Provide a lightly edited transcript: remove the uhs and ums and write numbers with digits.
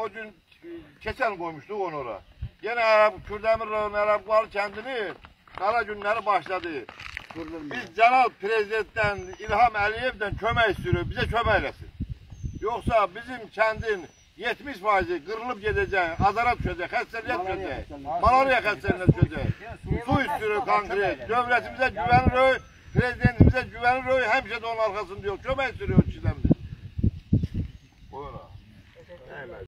o gün keçen koymuştuk onu oraya. Yine Kürdemir rayonu Araplar kendini kara günleri başladı. Biz Cenab Prezident'ten İlham Əliyev'den kömək istiyoruz. Bize kömək eləsin. Yoksa bizim kendin 70% kırılıp gidecek, azara düşecek, xəstəliyə düşecek, malariya xəstəliyə düşecek. Su istiyoruz konkret. Devletimize güvenirik, prezidentimize güvenirik, hemşe de onun arkasında diyor. Kömək istiyoruz kişilerimiz. Buyurun.